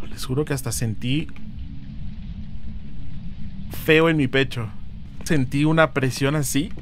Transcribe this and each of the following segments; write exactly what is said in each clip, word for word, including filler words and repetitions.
les juro que hasta sentí feo en mi pecho. Sentí una presión así,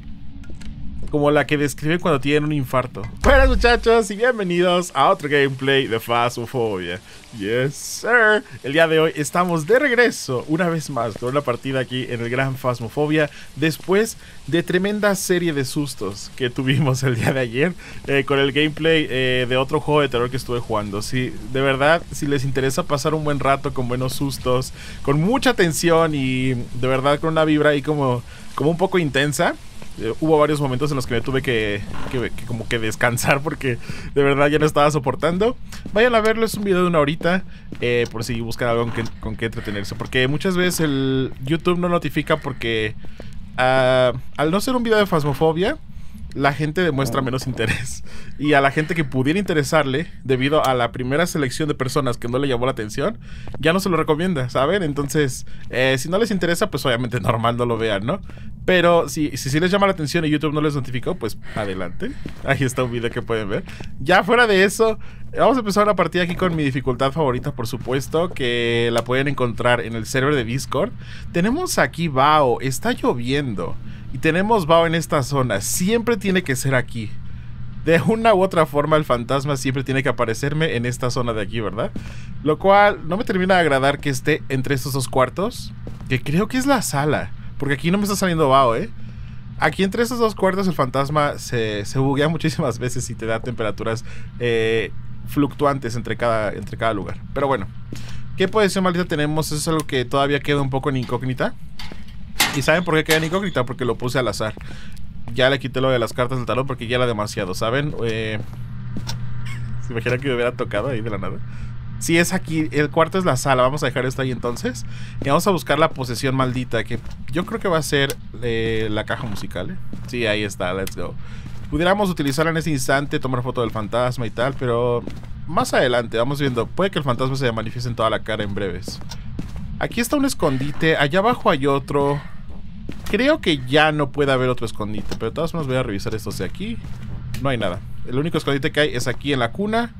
como la que describe cuando tienen un infarto. Buenas muchachos y bienvenidos a otro gameplay de Phasmophobia. Yes sir. El día de hoy estamos de regreso una vez más con una partida aquí en el gran Phasmophobia, después de tremenda serie de sustos que tuvimos el día de ayer eh, con el gameplay eh, de otro juego de terror que estuve jugando. Sí, de verdad, si les interesa pasar un buen rato con buenos sustos, con mucha tensión y de verdad con una vibra ahí como, como un poco intensa. Uh, hubo varios momentos en los que me tuve que, que, que como que descansar porque de verdad ya no estaba soportando. Vayan a verlo, es un video de una horita eh, por si buscan algo con que, con que entretenerse, porque muchas veces el YouTube no notifica porque uh, al no ser un video de Phasmophobia, la gente demuestra menos interés. Y a la gente que pudiera interesarle, debido a la primera selección de personas que no le llamó la atención, ya no se lo recomienda, ¿saben? Entonces, eh, si no les interesa, pues obviamente normal no lo vean, ¿no? Pero si, si, si les llama la atención y YouTube no les notificó, pues adelante. Ahí está un video que pueden ver. Ya fuera de eso, vamos a empezar una partida aquí con mi dificultad favorita, por supuesto, que la pueden encontrar en el server de Discord. Tenemos aquí Bao, está lloviendo y tenemos Bao en esta zona. Siempre tiene que ser aquí. De una u otra forma el fantasma siempre tiene que aparecerme en esta zona de aquí, ¿verdad? Lo cual no me termina de agradar que esté entre estos dos cuartos, que creo que es la sala, porque aquí no me está saliendo Bao, ¿eh? Aquí entre estos dos cuartos el fantasma se, se buguea muchísimas veces y te da temperaturas eh, fluctuantes entre cada, entre cada lugar. Pero bueno, ¿qué posición maldita tenemos? Eso es algo que todavía queda un poco en incógnita. ¿Y saben por qué queda en incógnita? Porque lo puse al azar. Ya le quité lo de las cartas del talón porque ya era demasiado, ¿saben? Eh, ¿Se imaginan que me hubiera tocado ahí de la nada? Sí, es aquí, el cuarto es la sala. Vamos a dejar esto ahí entonces y vamos a buscar la posesión maldita, que yo creo que va a ser eh, la caja musical, ¿eh? Sí, ahí está, let's go. Pudiéramos utilizarla en ese instante, tomar foto del fantasma y tal, pero más adelante, vamos viendo. Puede que el fantasma se manifieste en toda la cara en breves. Aquí está un escondite, allá abajo hay otro. Creo que ya no puede haber otro escondite, pero de todas formas voy a revisar esto de aquí. No hay nada. El único escondite que hay es aquí en la cuna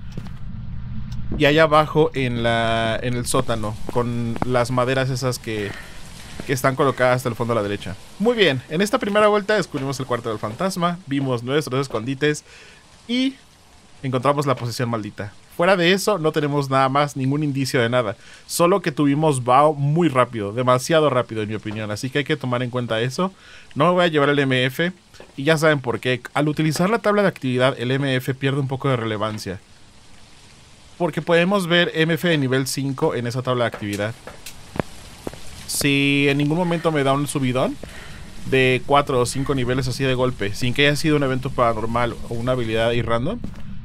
y allá abajo en la en el sótano, con las maderas esas que, que están colocadas hasta el fondo a la derecha. Muy bien, en esta primera vuelta descubrimos el cuarto del fantasma, vimos nuestros escondites y encontramos la posesión maldita. Fuera de eso no tenemos nada más, ningún indicio de nada. Solo que tuvimos Bao muy rápido, demasiado rápido en mi opinión. Así que hay que tomar en cuenta eso. No me voy a llevar el M F y ya saben por qué. Al utilizar la tabla de actividad el M F pierde un poco de relevancia, porque podemos ver M F de nivel cinco en esa tabla de actividad. Si en ningún momento me da un subidón de cuatro o cinco niveles así de golpe, sin que haya sido un evento paranormal o una habilidad irrandom,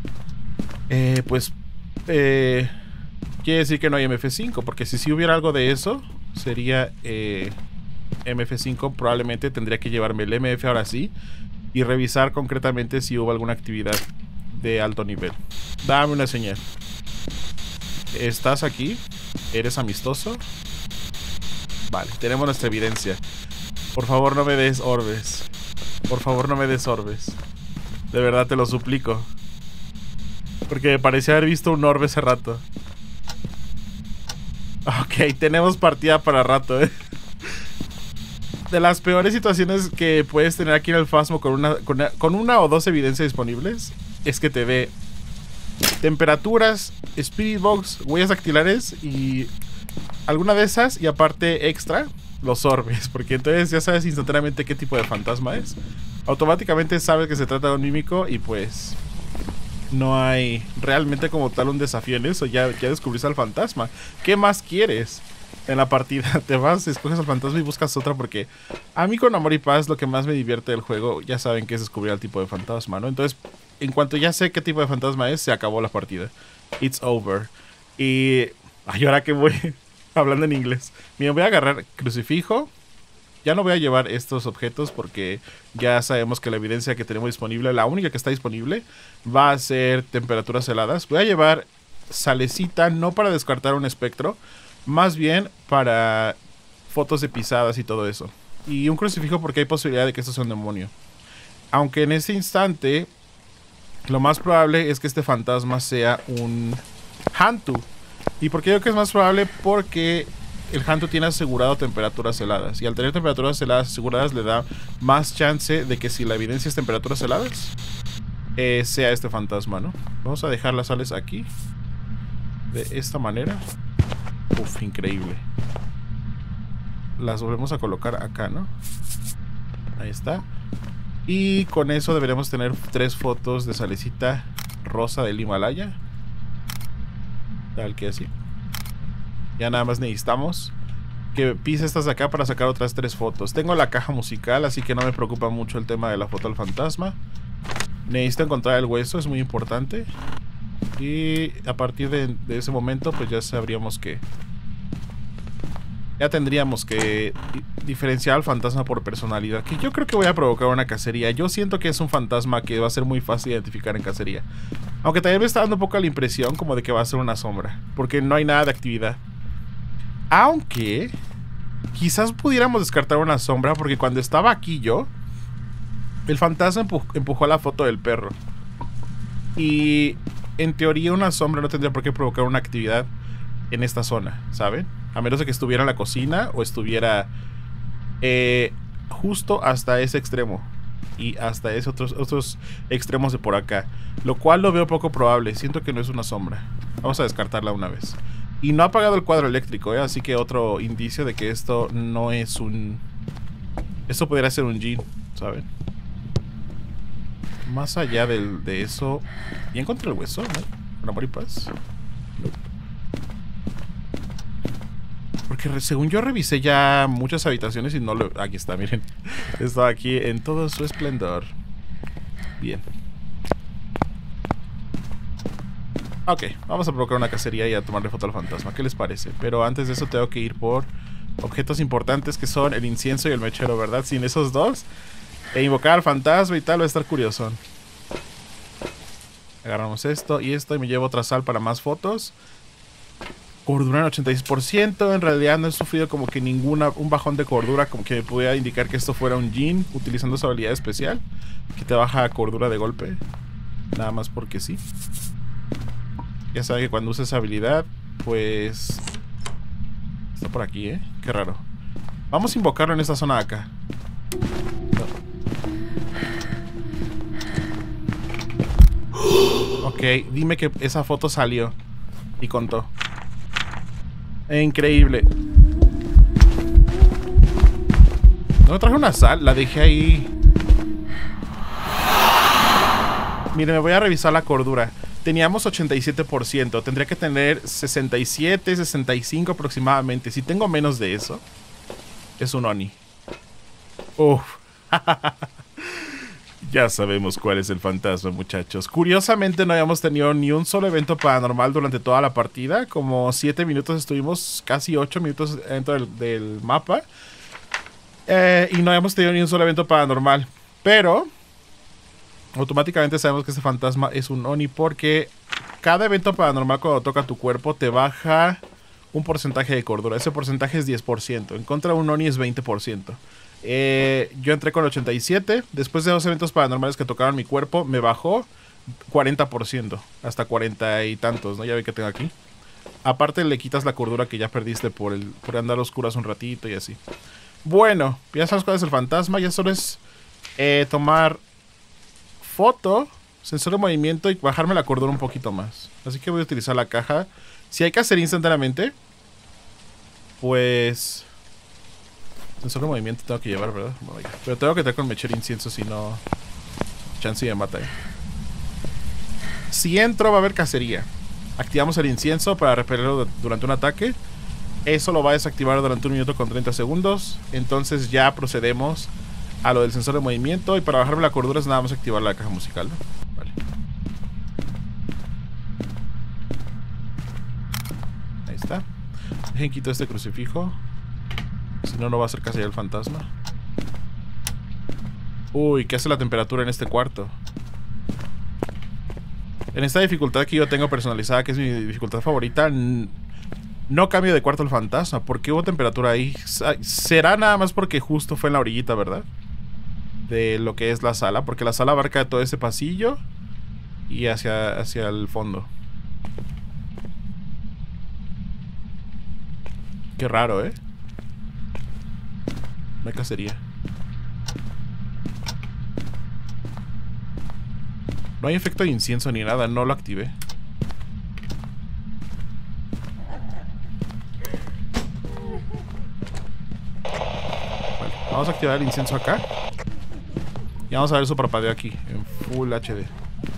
eh, pues eh, quiere decir que no hay M F cinco, porque si sí hubiera algo de eso, sería eh, M F cinco. Probablemente tendría que llevarme el M F ahora sí y revisar concretamente si hubo alguna actividad de alto nivel. Dame una señal. ¿Estás aquí? ¿Eres amistoso? Vale, tenemos nuestra evidencia. Por favor no me des orbes. Por favor no me des orbes. De verdad te lo suplico, porque me parecía haber visto un orbe hace rato. Ok, tenemos partida para rato, ¿eh? De las peores situaciones que puedes tener aquí en el Phasmo con una, con una, con una o dos evidencias disponibles es que te dé temperaturas, Spirit Box, huellas dactilares y alguna de esas, y aparte extra, los orbes, porque entonces ya sabes instantáneamente qué tipo de fantasma es. Automáticamente sabes que se trata de un mímico y pues no hay realmente como tal un desafío en eso. Ya, ya descubriste al fantasma. ¿Qué más quieres en la partida? Te vas, escoges al fantasma y buscas otra, porque a mí con amor y paz lo que más me divierte del juego, ya saben que es descubrir el tipo de fantasma, ¿no? Entonces, en cuanto ya sé qué tipo de fantasma es, se acabó la partida. It's over. Y... ay, ahora que voy hablando en inglés. Miren, voy a agarrar crucifijo. Ya no voy a llevar estos objetos porque ya sabemos que la evidencia que tenemos disponible, la única que está disponible, va a ser temperaturas heladas. Voy a llevar salecita, no para descartar un espectro, más bien para fotos de pisadas y todo eso. Y un crucifijo porque hay posibilidad de que esto sea un demonio. Aunque en este instante, lo más probable es que este fantasma sea un Hantu. ¿Y por qué digo que es más probable? Porque el Hantu tiene asegurado temperaturas heladas. Y al tener temperaturas heladas aseguradas le da más chance de que si la evidencia es temperaturas heladas, eh, sea este fantasma, ¿no? Vamos a dejar las sales aquí. De esta manera. Uf, increíble. Las volvemos a colocar acá, ¿no? Ahí está. Y con eso deberemos tener tres fotos de salecita rosa del Himalaya. Tal que así. Ya nada más necesitamos que pise estas de acá para sacar otras tres fotos. Tengo la caja musical, así que no me preocupa mucho el tema de la foto del fantasma. Necesito encontrar el hueso, es muy importante. Y a partir de, de ese momento, pues ya sabríamos que... Ya tendríamos que diferenciar al fantasma por personalidad. Que yo creo que voy a provocar una cacería. Yo siento que es un fantasma que va a ser muy fácil identificar en cacería. Aunque también me está dando un poco la impresión como de que va a ser una sombra. Porque no hay nada de actividad. Aunque quizás pudiéramos descartar una sombra, porque cuando estaba aquí yo, el fantasma empuj empujó la foto del perro. Y en teoría una sombra no tendría por qué provocar una actividad en esta zona, ¿saben? A menos de que estuviera en la cocina o estuviera eh, justo hasta ese extremo. Y hasta esos otros, otros extremos de por acá. Lo cual lo veo poco probable. Siento que no es una sombra. Vamos a descartarla una vez. Y no ha apagado el cuadro eléctrico, ¿eh? Así que otro indicio de que esto no es un... Esto podría ser un djinn, ¿saben? Más allá del, de eso... ¿Ya encontré el hueso? ¿No? ¿Con amor y paz? No. Porque según yo revisé ya muchas habitaciones y no lo... Aquí está, miren. Está aquí en todo su esplendor. Bien. Ok, vamos a provocar una cacería y a tomarle foto al fantasma. ¿Qué les parece? Pero antes de eso tengo que ir por objetos importantes que son el incienso y el mechero, ¿verdad? Sin esos dos, e invocar al fantasma y tal, va a estar curioso. Agarramos esto y esto y me llevo otra sal para más fotos. Cordura en ochenta y seis por ciento. En realidad no he sufrido como que ninguna, un bajón de cordura como que me pudiera indicar que esto fuera un djinn utilizando su habilidad especial, que te baja cordura de golpe. Nada más porque sí. Ya saben que cuando usa esa habilidad, pues... Está por aquí, ¿eh? Qué raro. Vamos a invocarlo en esta zona de acá. No. Ok, dime que esa foto salió y contó. Increíble. No traje una sal, la dejé ahí. Mire, me voy a revisar la cordura. Teníamos ochenta y siete por ciento. Tendría que tener sesenta y siete, sesenta y cinco aproximadamente. Si tengo menos de eso, es un Oni. Uf. Ya sabemos cuál es el fantasma, muchachos. Curiosamente no habíamos tenido ni un solo evento paranormal durante toda la partida. Como siete minutos estuvimos, casi ocho minutos dentro del, del mapa. Eh, y no habíamos tenido ni un solo evento paranormal. Pero... automáticamente sabemos que este fantasma es un Oni porque cada evento paranormal cuando toca tu cuerpo te baja un porcentaje de cordura. Ese porcentaje es diez por ciento. En contra de un Oni es veinte por ciento. Eh, yo entré con ochenta y siete. Después de dos eventos paranormales que tocaron mi cuerpo, me bajó cuarenta por ciento. Hasta cuarenta y tantos, ¿no? Ya ve que tengo aquí. Aparte le quitas la cordura que ya perdiste por, el, por andar a oscuras un ratito y así. Bueno, ya sabes cuál es el fantasma. Ya solo es eh, tomar... foto, sensor de movimiento y bajarme la cordura un poquito más. Así que voy a utilizar la caja. Si hay que hacer instantáneamente, pues... sensor de movimiento tengo que llevar, ¿verdad? Bueno, ya. Pero tengo que tener con mechero incienso, si no... chance me mata, ¿eh? Si entro va a haber cacería. Activamos el incienso para repelerlo durante un ataque. Eso lo va a desactivar durante un minuto con treinta segundos. Entonces ya procedemos a lo del sensor de movimiento. Y para bajarme la cordura es nada más activar la caja musical, ¿no? Vale. Ahí está. Dejen quito este crucifijo. Si no, no va a hacer cacería el fantasma. Uy, ¿qué hace la temperatura en este cuarto? En esta dificultad que yo tengo personalizada, que es mi dificultad favorita, no cambio de cuarto el fantasma. ¿Por qué hubo temperatura ahí? Será nada más porque justo fue en la orillita, ¿verdad? De lo que es la sala. Porque la sala abarca todo ese pasillo y hacia, hacia el fondo. Qué raro, ¿eh? No hay cacería. No hay efecto de incienso ni nada, no lo activé. Bueno, vamos a activar el incienso acá. Y vamos a ver su parpadeo aquí, en Full H D.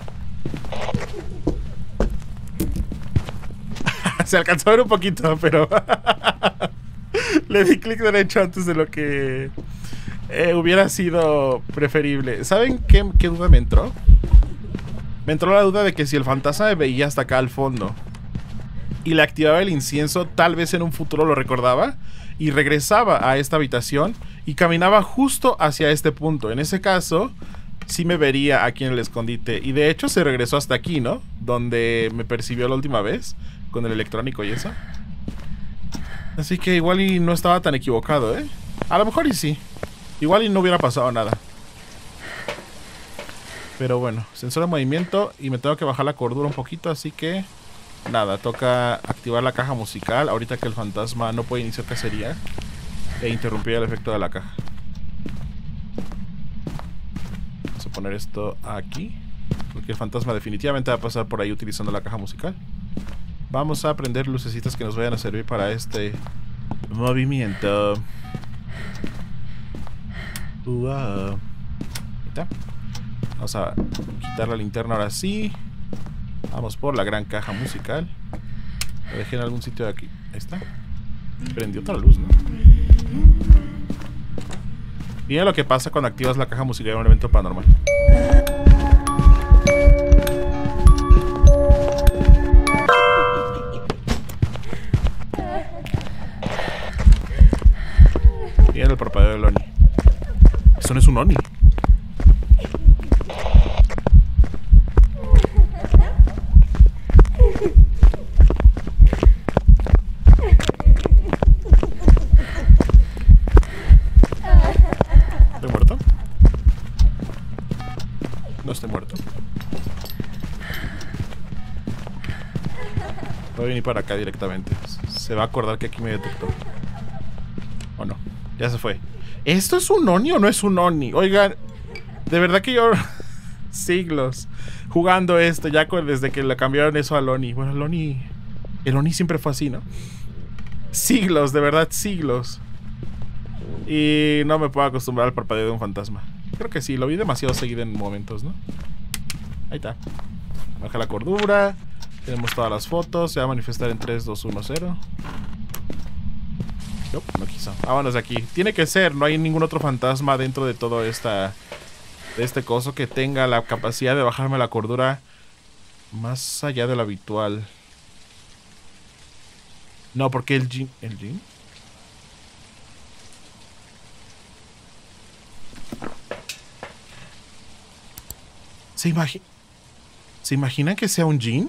Se alcanzó a ver un poquito, pero le di clic derecho antes de lo que eh, hubiera sido preferible. ¿Saben qué, qué duda me entró? Me entró la duda de que si el fantasma me veía hasta acá al fondo y le activaba el incienso, tal vez en un futuro lo recordaba y regresaba a esta habitación y caminaba justo hacia este punto. En ese caso, sí me vería aquí en el escondite. Y de hecho se regresó hasta aquí, ¿no? Donde me percibió la última vez, con el electrónico y eso. Así que igual y no estaba tan equivocado, ¿eh? A lo mejor y sí. Igual y no hubiera pasado nada. Pero bueno, sensor de movimiento. Y me tengo que bajar la cordura un poquito, así que nada, toca activar la caja musical ahorita que el fantasma no puede iniciar cacería e interrumpir el efecto de la caja. Vamos a poner esto aquí, porque el fantasma definitivamente va a pasar por ahí utilizando la caja musical. Vamos a prender lucecitas que nos vayan a servir para este movimiento. Uh, ahí está. Vamos a quitar la linterna ahora sí. Vamos por la gran caja musical. Lo dejé en algún sitio de aquí. Ahí está. Prendió otra luz, ¿no? Mira lo que pasa cuando activas la caja musical en un evento paranormal. Mira el parpadeo del Oni. Eso no es un Oni. ¿Estoy muerto? No estoy muerto. Voy a venir para acá directamente. Se va a acordar que aquí me detectó. ¿O no? Ya se fue. ¿Esto es un Oni o no es un Oni? Oigan, de verdad que yo siglos jugando esto, ya desde que le cambiaron eso al Oni. Bueno, el Oni, el Oni siempre fue así, ¿no? Siglos, de verdad, siglos. Y no me puedo acostumbrar al parpadeo de un fantasma. Creo que sí, lo vi demasiado seguido en momentos, ¿no? Ahí está. Baja la cordura. Tenemos todas las fotos. Se va a manifestar en tres, dos, uno, cero. No, no quiso. Vámonos de aquí. Tiene que ser, no hay ningún otro fantasma dentro de todo esta de este coso que tenga la capacidad de bajarme la cordura más allá de lo habitual. No, porque el Jin... ¿El Jin? ¿Se imagina? ¿Se imaginan que sea un Jin?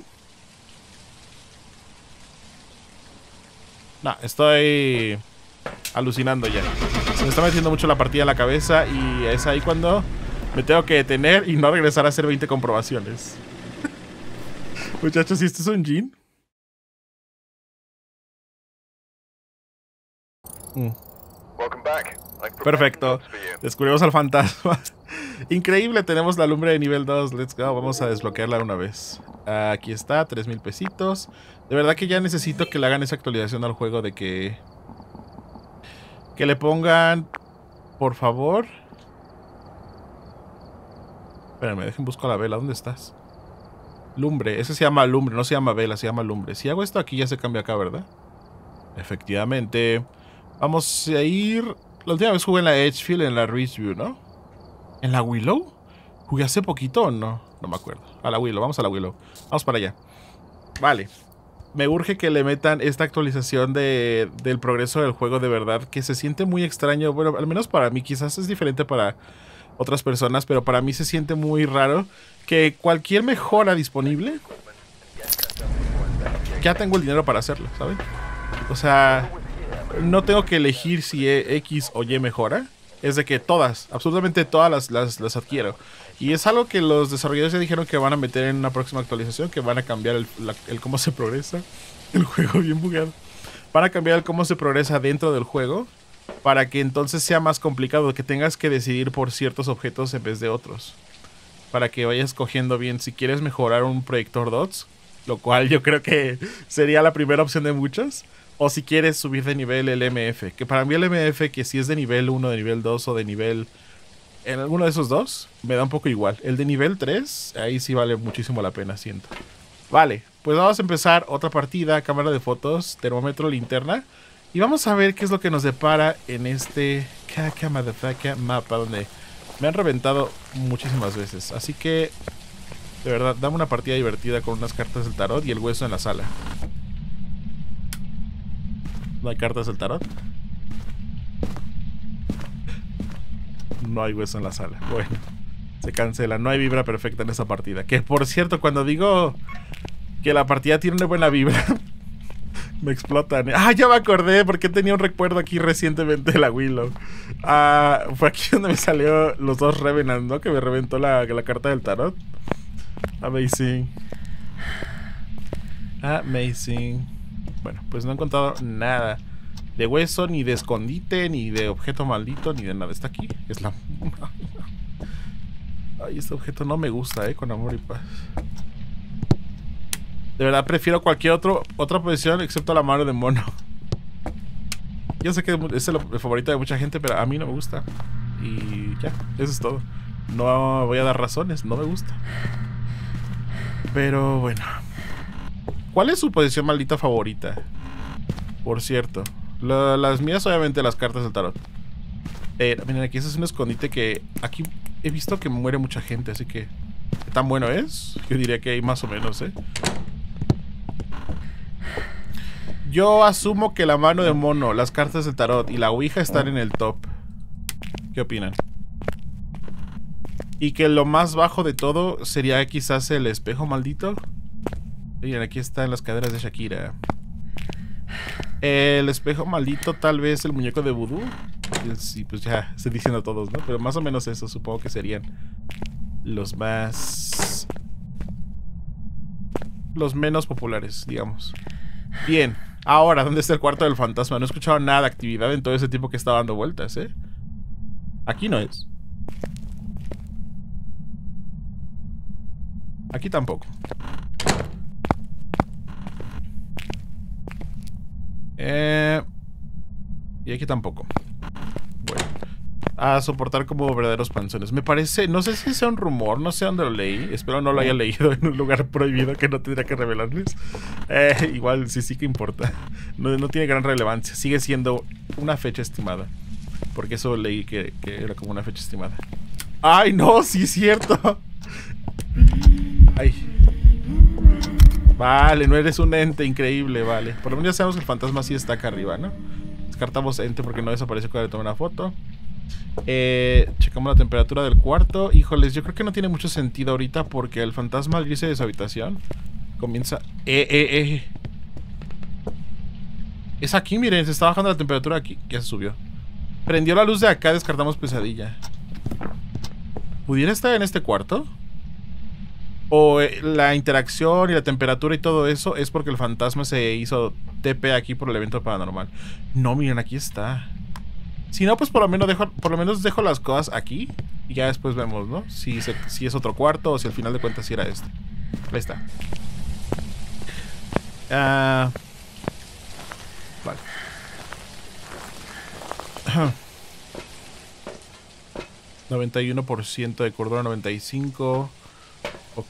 No, estoy alucinando ya. Se me está metiendo mucho la partida a la cabeza y es ahí cuando me tengo que detener y no regresar a hacer veinte comprobaciones. Muchachos, ¿y este es un Jin? Mm. Perfecto. Descubrimos al fantasma. Increíble, tenemos la lumbre de nivel dos. Let's go, vamos a desbloquearla una vez. Aquí está, tres mil pesitos. De verdad que ya necesito que le hagan esa actualización al juego de que... Que le pongan... Por favor. Espérame, dejen busco la vela. ¿Dónde estás? Lumbre, ese se llama lumbre, no se llama vela, se llama lumbre. Si hago esto aquí ya se cambia acá, ¿verdad? Efectivamente. Vamos a ir... La última vez jugué en la Edgefield, en la Ridgeview, ¿no? ¿En la Willow? ¿Jugué hace poquito o no? No me acuerdo. A la Willow, vamos a la Willow. Vamos para allá. Vale. Me urge que le metan esta actualización de, del progreso del juego de verdad, que se siente muy extraño. Bueno, al menos para mí, quizás es diferente para otras personas, pero para mí se siente muy raro que cualquier mejora disponible, ya tengo el dinero para hacerlo, ¿saben? O sea, no tengo que elegir si X o Y mejora. Es de que todas, absolutamente todas las, las, las adquiero. Y es algo que los desarrolladores ya dijeron que van a meter en una próxima actualización, que van a cambiar el, la, el cómo se progresa el juego bien bugado. van a cambiar el cómo se progresa dentro del juego para que entonces sea más complicado, que tengas que decidir por ciertos objetos en vez de otros. Para que vayas cogiendo bien si quieres mejorar un proyector dots, lo cual yo creo que sería la primera opción de muchos. O si quieres subir de nivel el M F, que para mí el M F, que si es de nivel uno, de nivel dos o de nivel... en alguno de esos dos, me da un poco igual. El de nivel tres, ahí sí vale muchísimo la pena, siento. Vale, pues vamos a empezar otra partida, cámara de fotos, termómetro, linterna. Y vamos a ver qué es lo que nos depara en este caca motherfucker mapa, donde me han reventado muchísimas veces. Así que, de verdad, dame una partida divertida con unas cartas del tarot y el hueso en la sala. ¿No hay cartas del tarot? No hay hueso en la sala. Bueno, se cancela. No hay vibra perfecta en esa partida. Que por cierto, cuando digo que la partida tiene una buena vibra, me explotan. Ah, ya me acordé porque tenía un recuerdo aquí recientemente de la Willow. Ah, fue aquí donde me salió los dos Revenants, ¿no? Que me reventó la, la carta del tarot. Amazing. Amazing. Bueno, pues no he encontrado nada de hueso, ni de escondite, ni de objeto maldito, ni de nada. Está aquí. Es la... Ay, este objeto no me gusta, eh, con amor y paz. De verdad prefiero cualquier otro, otra posición excepto la mano de mono. Yo sé que es el, el favorito de mucha gente, pero a mí no me gusta. Y ya, eso es todo. No voy a dar razones, no me gusta. Pero bueno. ¿Cuál es su posición maldita favorita? Por cierto. La, las mías obviamente las cartas del tarot. Eh, miren, aquí ese es un escondite que... Aquí he visto que muere mucha gente, así que... ¿Qué tan bueno es? Yo diría que hay más o menos, ¿eh? Yo asumo que la mano de mono, las cartas del tarot y la ouija están en el top. ¿Qué opinan? Y que lo más bajo de todo sería quizás el espejo maldito. Miren, aquí están las caderas de Shakira. El espejo maldito, tal vez el muñeco de vudú. Sí, pues ya estoy diciendo todos, ¿no? Pero más o menos eso, supongo que serían los más... los menos populares, digamos. Bien, ahora, ¿dónde está el cuarto del fantasma? No he escuchado nada de actividad en todo ese tiempo que está dando vueltas, ¿eh? Aquí no es. Aquí tampoco. Eh, y aquí tampoco. Bueno, a soportar como verdaderos panzones. Me parece, no sé si sea un rumor, no sé dónde lo leí. Espero no lo haya leído en un lugar prohibido que no tendría que revelarles. eh, Igual sí, sí que importa. No, no tiene gran relevancia. Sigue siendo una fecha estimada. Porque eso leí que, que era como una fecha estimada. ¡Ay, no! ¡Sí es cierto! ¡Ay! Vale, no eres un ente, increíble, vale. Por lo menos ya sabemos que el fantasma sí está acá arriba, ¿no? Descartamos ente porque no desaparece cuando le tomé una foto. Eh, checamos la temperatura del cuarto. Híjoles, yo creo que no tiene mucho sentido ahorita porque el fantasma al irse de su habitación comienza... Eh, eh, eh. Es aquí, miren, se está bajando la temperatura aquí. Ya se subió. Prendió la luz de acá, descartamos pesadilla. ¿Pudiera estar en este cuarto? O eh, la interacción y la temperatura y todo eso es porque el fantasma se hizo T P aquí por el evento paranormal. No, miren, aquí está. Si no, pues por lo menos dejo, por lo menos dejo las cosas aquí y ya después vemos, ¿no? Si, se, si es otro cuarto o si al final de cuentas sí era este. Ahí está. Ah, vale. noventa y uno por ciento de cordura, noventa y cinco. Ok.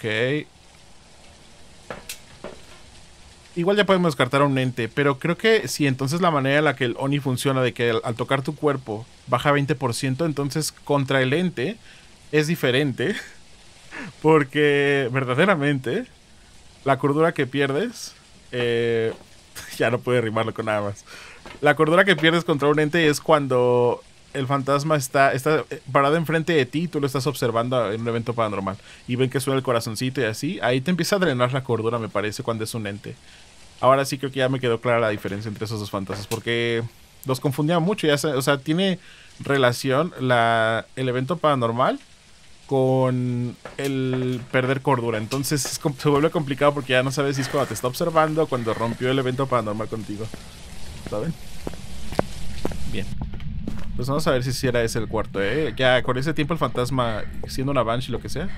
Igual ya podemos descartar a un ente, pero creo que si entonces la manera en la que el Oni funciona, de que al, al tocar tu cuerpo baja veinte por ciento, entonces contra el ente es diferente. Porque verdaderamente la cordura que pierdes... Eh, ya no puedo rimarlo con nada más. La cordura que pierdes contra un ente es cuando... el fantasma está, está parado enfrente de ti y tú lo estás observando en un evento paranormal. Y ven que suena el corazoncito y así. Ahí te empieza a drenar la cordura, me parece, cuando es un ente. Ahora sí creo que ya me quedó clara la diferencia entre esos dos fantasmas. Porque los confundía mucho. Ya se, o sea, tiene relación la, el evento paranormal con el perder cordura. Entonces es, se vuelve complicado porque ya no sabes si es cuando te está observando o cuando rompió el evento paranormal contigo. ¿saben? Bien. Pues vamos a ver si sí era ese el cuarto, ¿eh? Ya con ese tiempo el fantasma, siendo una banshee, lo que sea,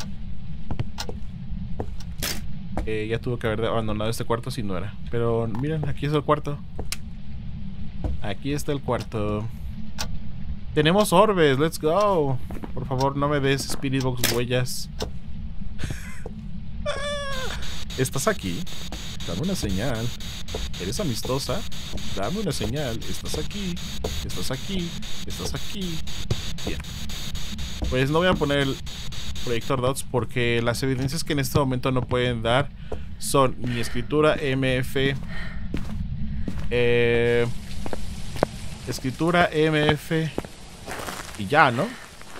eh, ya tuvo que haber abandonado este cuarto si no era. Pero miren, aquí es el cuarto. Aquí está el cuarto. Tenemos orbes, let's go. Por favor, no me des Spirit Box huellas. ¿Estás aquí? Dame una señal. ¿Eres amistosa? Dame una señal. ¿Estás aquí? ¿Estás aquí? ¿Estás aquí? Bien. Pues no voy a poner el proyector dots porque las evidencias que en este momento no pueden dar son mi escritura M F, eh, escritura M F y ya, ¿no?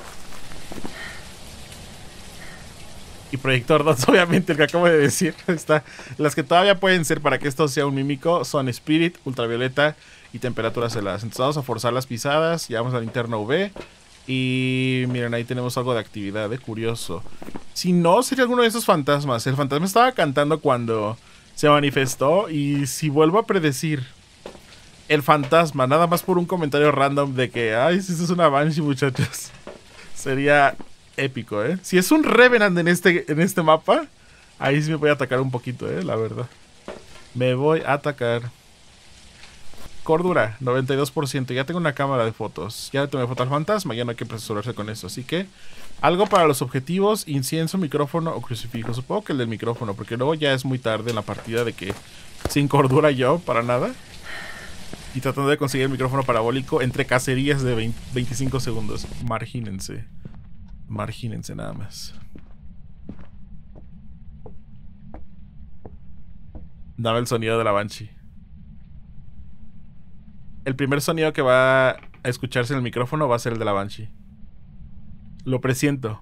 Y proyector dots, obviamente, el que acabo de decir. Está. Las que todavía pueden ser para que esto sea un mímico son Spirit, ultravioleta y temperaturas heladas. Entonces vamos a forzar las pisadas. Llevamos la linterna U V. Y miren, ahí tenemos algo de actividad, ¿eh? Curioso. Si no, sería alguno de esos fantasmas. El fantasma estaba cantando cuando se manifestó. Y si vuelvo a predecir el fantasma, nada más por un comentario random de que, ay, si esto es una banshee, muchachos, sería épico, ¿eh? Si es un Revenant en este, en este mapa, ahí sí me voy a atacar un poquito, ¿eh? La verdad. Me voy a atacar. Cordura, noventa y dos por ciento. Ya tengo una cámara de fotos. Ya tomé foto al fantasma, ya no hay que apresurarse con eso. Así que, algo para los objetivos: incienso, micrófono o crucifijo. Supongo que el del micrófono, porque luego ya es muy tarde en la partida de que sin cordura yo, para nada. Y tratando de conseguir el micrófono parabólico entre cacerías de veinte, veinticinco segundos. Margínense. Margínense nada más. Dame el sonido de la banshee. El primer sonido que va a escucharse en el micrófono va a ser el de la banshee. Lo presiento.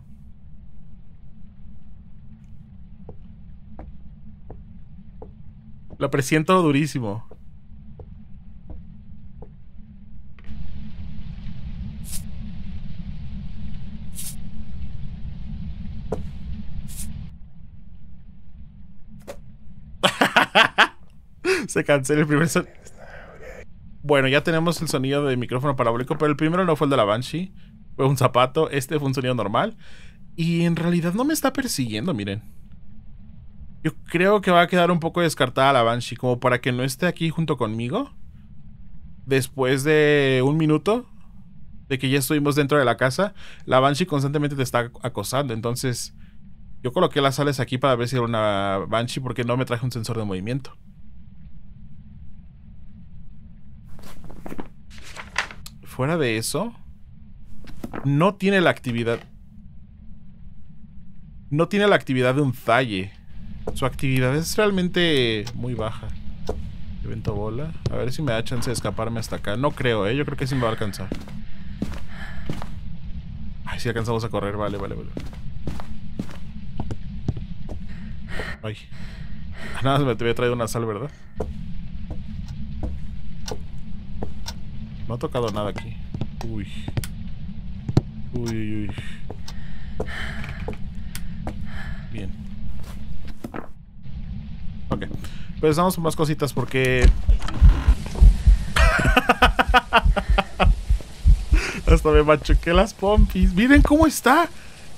Lo presiento durísimo. Se cancela el primer sonido. Bueno, ya tenemos el sonido del micrófono parabólico, pero el primero no fue el de la banshee. Fue un zapato. Este fue un sonido normal. Y en realidad no me está persiguiendo, miren. Yo creo que va a quedar un poco descartada la banshee, como para que no esté aquí junto conmigo. Después de un minuto de que ya estuvimos dentro de la casa, la banshee constantemente te está acosando. Entonces, yo coloqué las sales aquí para ver si era una banshee, porque no me traje un sensor de movimiento. Fuera de eso, no tiene la actividad. No tiene la actividad de un Zaye. Su actividad es realmente muy baja. Evento bola. A ver si me da chance de escaparme hasta acá. No creo, eh. Yo creo que sí me va a alcanzar. Ay, sí alcanzamos a correr. Vale, vale, vale. Ay. Nada más me te había traído una sal, ¿verdad? No ha tocado nada aquí. Uy. Uy, uy, uy. Bien. Ok. Pues vamos por más cositas porque... Hasta me machuqué las pompis. Miren cómo está.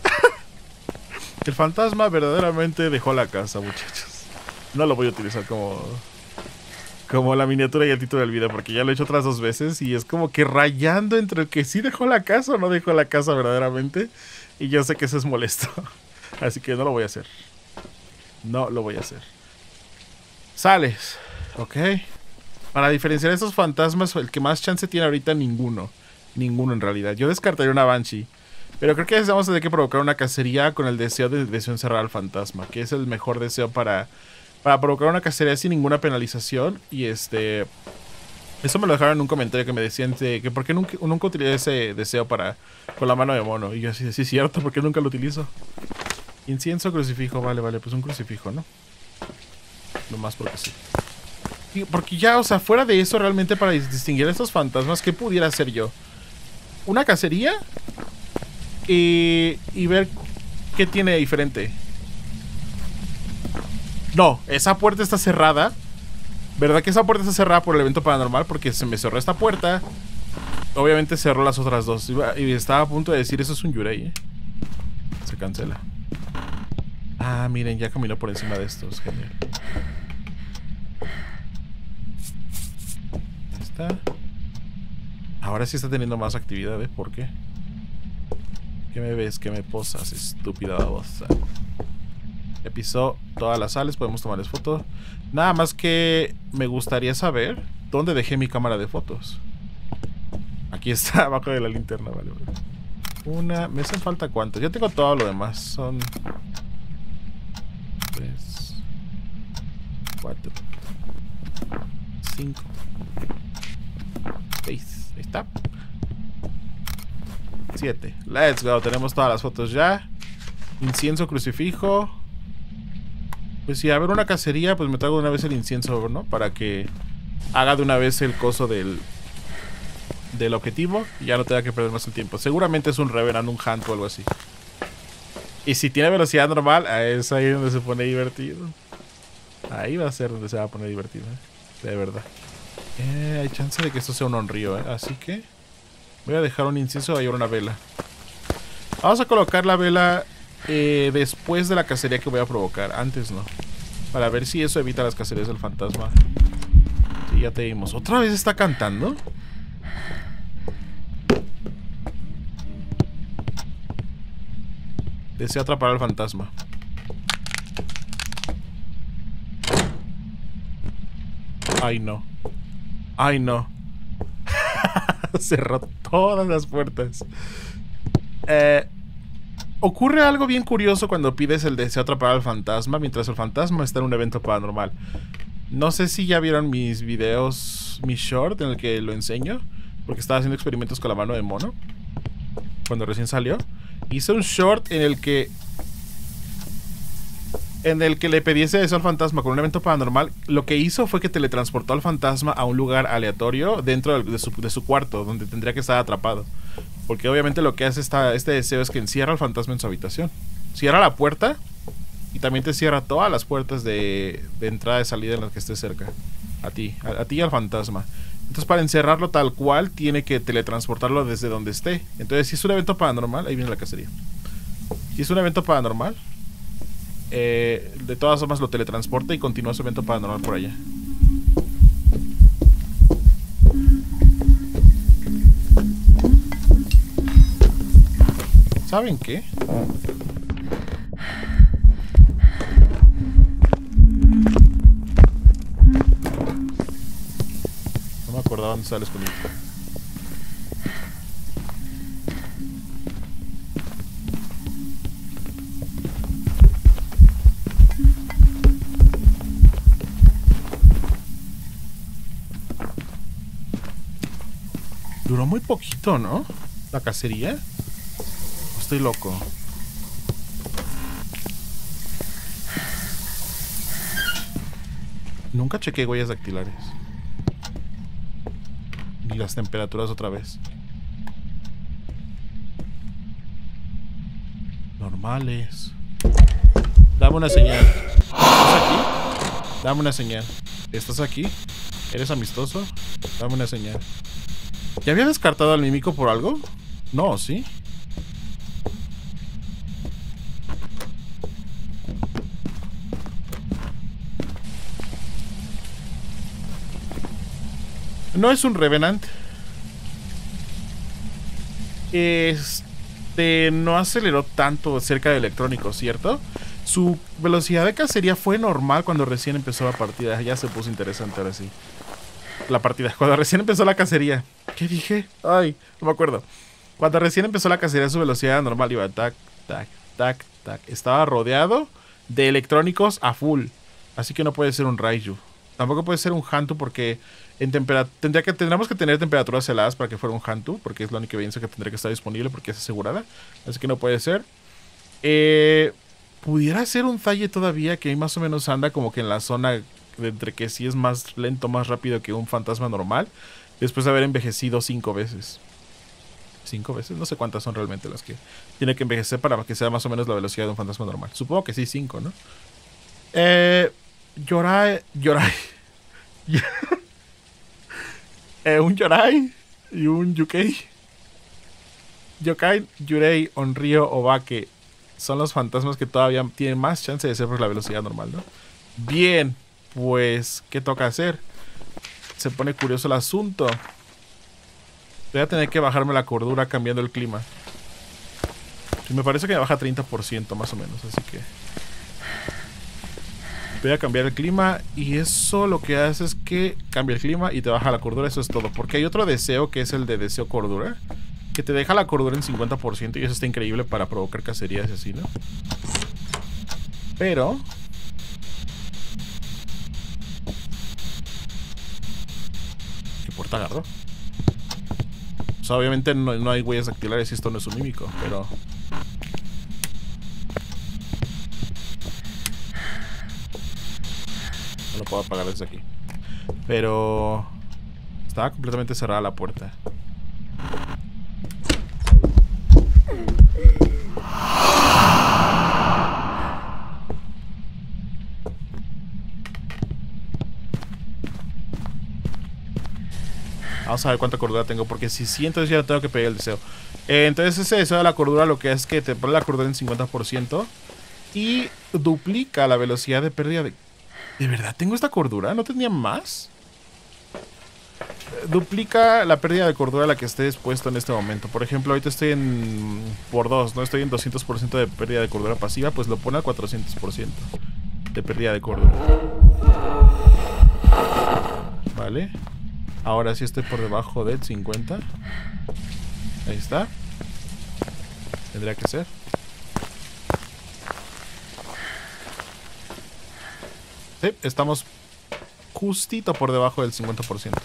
El fantasma verdaderamente dejó la casa, muchachos. No lo voy a utilizar como... Como la miniatura y el título del video, porque ya lo he hecho otras dos veces y es como que rayando entre el que sí dejó la casa o no dejó la casa verdaderamente. Y yo sé que eso es molesto. Así que no lo voy a hacer. No lo voy a hacer. Sales. Ok. Para diferenciar a estos fantasmas, el que más chance tiene ahorita, ninguno. Ninguno en realidad. Yo descartaría una banshee. Pero creo que vamos a tener que provocar una cacería con el deseo de deseo encerrar al fantasma, que es el mejor deseo para... Para provocar una cacería sin ninguna penalización. Y este... Eso me lo dejaron en un comentario que me decían de que por qué nunca, nunca utilicé ese deseo para... Con la mano de mono. Y yo así, sí es cierto, ¿por qué nunca lo utilizo? Incienso, crucifijo, vale, vale, pues un crucifijo, ¿no? Lo más porque sí. Y porque ya, o sea, fuera de eso realmente para distinguir a estos fantasmas, ¿qué pudiera hacer yo? ¿Una cacería? Y... Y ver qué tiene de diferente. No, esa puerta está cerrada. ¿Verdad que esa puerta está cerrada por el evento paranormal? Porque se me cerró esta puerta. Obviamente cerró las otras dos. Iba, y estaba a punto de decir, eso es un Yurei, ¿eh? Se cancela. Ah, miren, ya caminó por encima de estos. Genial. Ahí está. Ahora sí está teniendo más actividad, ¿eh? ¿Por qué? ¿Qué me ves? ¿Qué me posas, estúpida babosa? Ya pisó todas las sales, podemos tomarles fotos. Nada más que me gustaría saber dónde dejé mi cámara de fotos. Aquí está, abajo de la linterna, vale, vale. Una, me hacen falta cuántas. Yo tengo todo lo demás. Son tres, cuatro, cinco, seis. Ahí está. Siete. Let's go. Tenemos todas las fotos ya. Incienso, crucifijo. Pues si a ver una cacería, pues me traigo de una vez el incienso, ¿no? Para que haga de una vez el coso del del objetivo y ya no tenga que perder más el tiempo. Seguramente es un Revenant, un Hunt o algo así. Y si tiene velocidad normal, es ahí donde se pone divertido. Ahí va a ser donde se va a poner divertido, ¿eh? De verdad. Eh, hay chance de que esto sea un honrío, ¿eh? Así que voy a dejar un incienso y ahora una vela. Vamos a colocar la vela eh, después de la cacería que voy a provocar. Antes no. Para ver si eso evita las cacerías del fantasma. Sí, ya te vimos. ¿Otra vez está cantando? Desea atrapar al fantasma. Ay, no. Ay, no. Cerró todas las puertas. Eh, ocurre algo bien curioso cuando pides el deseo atrapar al fantasma mientras el fantasma está en un evento paranormal. No sé si ya vieron mis videos, mi short en el que lo enseño, porque estaba haciendo experimentos con la mano de mono cuando recién salió. Hice un short en el que En el que le pidiese eso al fantasma con un evento paranormal. Lo que hizo fue que teletransportó al fantasma a un lugar aleatorio dentro de su, de su cuarto, donde tendría que estar atrapado. Porque obviamente lo que hace esta, este deseo es que encierra al fantasma en su habitación. Cierra la puerta y también te cierra todas las puertas de, de entrada y salida en las que estés cerca. A ti, a, a ti y al fantasma. Entonces para encerrarlo tal cual tiene que teletransportarlo desde donde esté. Entonces si es un evento paranormal, ahí viene la cacería. Si es un evento paranormal, eh, de todas formas lo teletransporta y continúa su evento paranormal por allá. ¿Saben qué? No me acordaba dónde estaba el escondite. Duró muy poquito, ¿no? La cacería. Estoy loco. Nunca chequé huellas dactilares. Ni las temperaturas otra vez. Normales. Dame una señal. ¿Estás aquí? Dame una señal. ¿Estás aquí? ¿Eres amistoso? Dame una señal. ¿Ya había descartado al mímico por algo? No, ¿sí? No es un Revenant. Este no aceleró tanto cerca de electrónico, ¿cierto? Su velocidad de cacería fue normal cuando recién empezó la partida. Ya se puso interesante ahora sí. La partida, cuando recién empezó la cacería. ¿Qué dije? Ay, no me acuerdo. Cuando recién empezó la cacería, su velocidad normal iba tac, tac, tac, tac. Estaba rodeado de electrónicos a full. Así que no puede ser un Raiju. Tampoco puede ser un Hantu porque en tendría que, tendríamos que tener temperaturas heladas para que fuera un Hantu, porque es la única evidencia que tendría que estar disponible porque es asegurada. Así que no puede ser. Eh, pudiera ser un Zaye todavía, que ahí más o menos anda como que en la zona de entre que sí es más lento, más rápido que un fantasma normal, después de haber envejecido cinco veces. Cinco veces, no sé cuántas son realmente las que tiene que envejecer para que sea más o menos la velocidad de un fantasma normal. Supongo que sí, cinco, ¿no? Eh... Yorai, Yorai, eh, un Yorai y un Yukei. Yokai, Yurei, Onryo, Obake son los fantasmas que todavía tienen más chance de ser por la velocidad normal, ¿no? Bien, pues, ¿qué toca hacer? Se pone curioso el asunto. Voy a tener que bajarme la cordura cambiando el clima. Y me parece que me baja treinta por ciento más o menos, así que voy a cambiar el clima. Y eso lo que hace es que cambia el clima y te baja la cordura. Eso es todo, porque hay otro deseo que es el de deseo cordura, que te deja la cordura en cincuenta por ciento. Y eso está increíble para provocar cacerías y así, ¿no? Pero ¿qué puerta agarró? O sea, obviamente no, no hay huellas dactilares y esto no es un mímico, pero no lo puedo apagar desde aquí. Pero estaba completamente cerrada la puerta. Vamos a ver cuánta cordura tengo, porque si sí, entonces ya no tengo que pedir el deseo. Eh, entonces ese deseo de la cordura lo que hace es que te pone la cordura en cincuenta por ciento y duplica la velocidad de pérdida de... ¿De verdad tengo esta cordura? ¿No tenía más? Duplica la pérdida de cordura a la que esté expuesto en este momento. Por ejemplo, ahorita estoy en... por dos, ¿no? Estoy en doscientos por ciento de pérdida de cordura pasiva, pues lo pone a cuatrocientos por ciento de pérdida de cordura. Vale. Ahora sí estoy por debajo del cincuenta. Ahí está. Tendría que ser. Sí, estamos justito por debajo del cincuenta por ciento.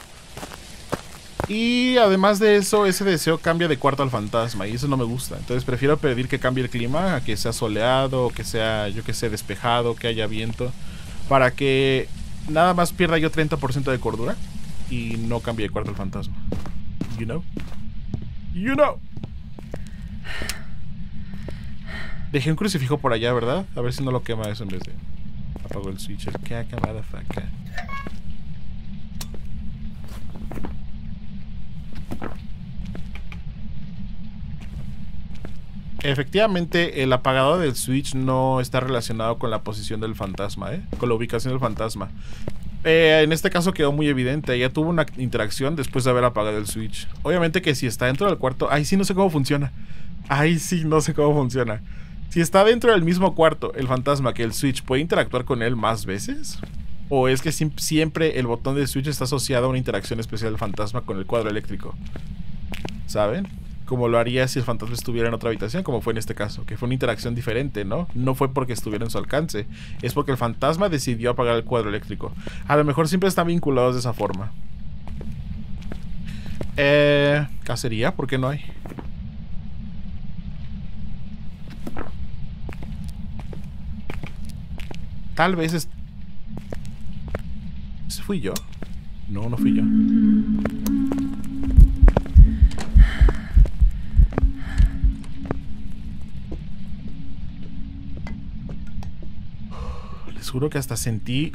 Y además de eso, ese deseo cambia de cuarto al fantasma. Y eso no me gusta. Entonces prefiero pedir que cambie el clima, a que sea soleado, que sea, yo que sé, despejado, que haya viento, para que nada más pierda yo treinta por ciento de cordura y no cambie de cuarto al fantasma. You know? You know. Dejé un crucifijo por allá, ¿verdad? A ver si no lo quema eso en vez de... Apago el switch. El caca, motherfucker. Efectivamente, el apagador del switch no está relacionado con la posición del fantasma, ¿eh? Con la ubicación del fantasma. Eh, en este caso quedó muy evidente. Ella tuvo una interacción después de haber apagado el switch. Obviamente que si está dentro del cuarto... Ahí sí no sé cómo funciona. Ahí sí no sé cómo funciona. Si está dentro del mismo cuarto el fantasma que el switch, ¿puede interactuar con él más veces? ¿O es que siempre el botón del switch está asociado a una interacción especial del fantasma con el cuadro eléctrico? ¿Saben? Como lo haría si el fantasma estuviera en otra habitación, como fue en este caso, que fue una interacción diferente, ¿no? No fue porque estuviera en su alcance, es porque el fantasma decidió apagar el cuadro eléctrico. A lo mejor siempre están vinculados de esa forma. Eh... ¿Cacería? ¿Por qué no hay? Tal vez es... ¿Fui yo? No, no fui yo. Les juro que hasta sentí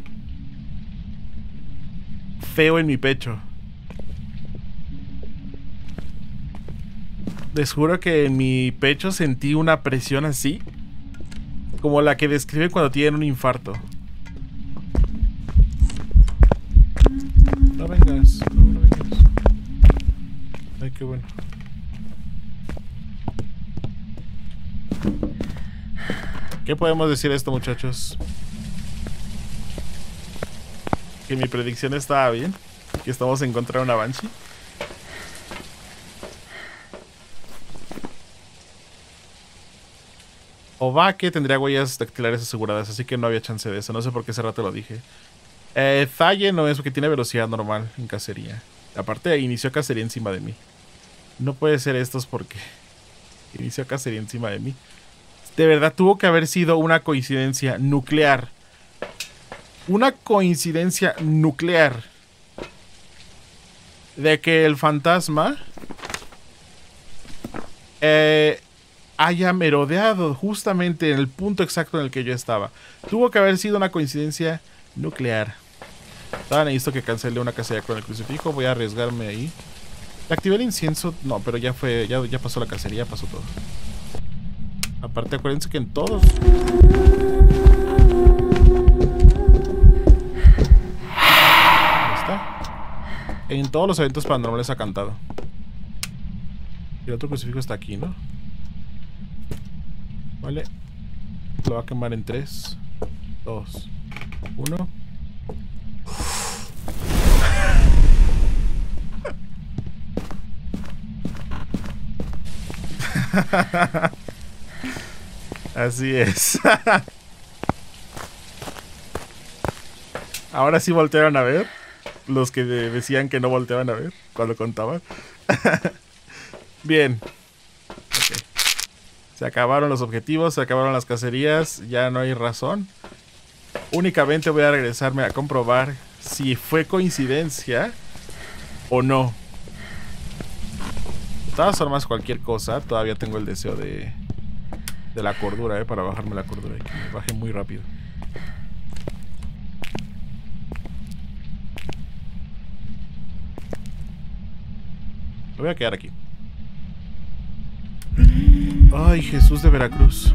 feo en mi pecho. Les juro que en mi pecho sentí una presión así, como la que describe cuando tienen un infarto. No vengas, no, no vengas. Ay, qué bueno. ¿Qué podemos decir de esto, muchachos? Que mi predicción estaba bien, que estamos en contra de una Banshee. Obake tendría huellas dactilares aseguradas, así que no había chance de eso. No sé por qué ese rato lo dije. Eh, Zaye no es porque tiene velocidad normal en cacería. Aparte, inició cacería encima de mí. No puede ser estos porque inició cacería encima de mí. De verdad, tuvo que haber sido una coincidencia nuclear. Una coincidencia nuclear de que el fantasma eh, haya merodeado justamente en el punto exacto en el que yo estaba. Tuvo que haber sido una coincidencia nuclear. Ahora necesito que cancele una cacería con el crucifijo. Voy a arriesgarme ahí. Activé el incienso. No, pero ya fue. Ya, ya pasó la cacería, pasó todo. Aparte, acuérdense que en todos. Ahí está. En todos los eventos paranormales ha cantado. Y el otro crucifijo está aquí, ¿no? Vale. Lo va a quemar en tres, dos, uno. Así es. Ahora sí voltearon a ver. Los que decían que no volteaban a ver cuando contaban. Bien. Okay. Se acabaron los objetivos, se acabaron las cacerías. Ya no hay razón. Únicamente voy a regresarme a comprobar si fue coincidencia o no. De todas formas, cualquier cosa. Todavía tengo el deseo de De la cordura, eh, para bajarme la cordura. Que me baje muy rápido. Me voy a quedar aquí. Ay, Jesús de Veracruz.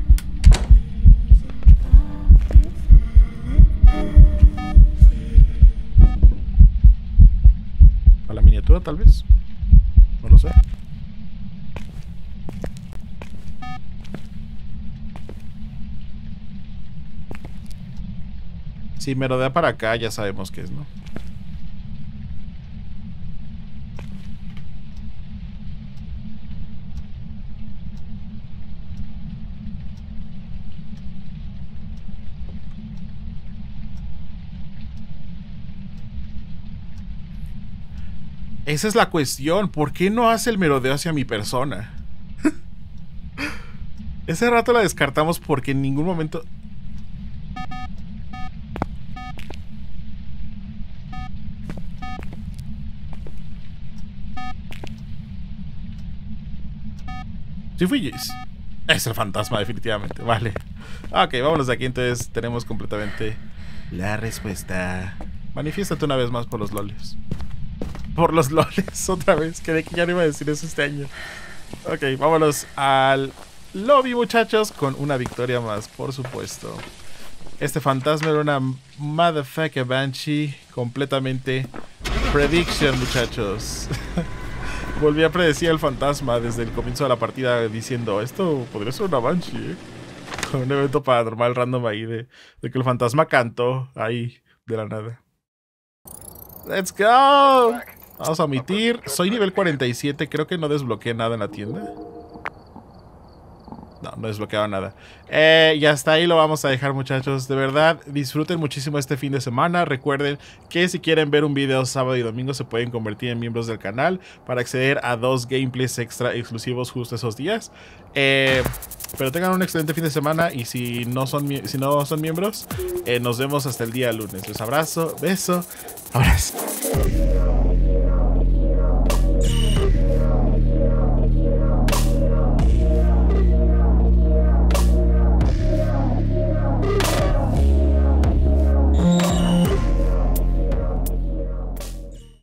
A la miniatura, tal vez. No lo sé. Si me rodea para acá, ya sabemos qué es, ¿no? Esa es la cuestión. ¿Por qué no hace el merodeo hacia mi persona? Ese rato la descartamos porque en ningún momento... Sí fui Jace. Es el fantasma, definitivamente. Vale. Ok, vámonos de aquí. Entonces tenemos completamente la respuesta. Manifiéstate una vez más por los loles. Por los loles, otra vez. Creí que ya no iba a decir eso este año. Ok, vámonos al lobby, muchachos. Con una victoria más, por supuesto. Este fantasma era una motherfucker banshee. Completamente prediction, muchachos. Volví a predecir el fantasma desde el comienzo de la partida diciendo, esto podría ser una banshee, ¿eh? Con un evento paranormal random ahí de, de que el fantasma cantó ahí de la nada. ¡Let's go! Vamos a omitir. Soy nivel cuarenta y siete, creo que no desbloqueé nada en la tienda. No, no desbloqueaba nada. Eh, y hasta ahí lo vamos a dejar, muchachos. De verdad, disfruten muchísimo este fin de semana. Recuerden que si quieren ver un video sábado y domingo se pueden convertir en miembros del canal para acceder a dos gameplays extra exclusivos justo esos días. Eh, pero tengan un excelente fin de semana y si no son, si no son miembros, eh, nos vemos hasta el día lunes. Les abrazo, beso, abrazo.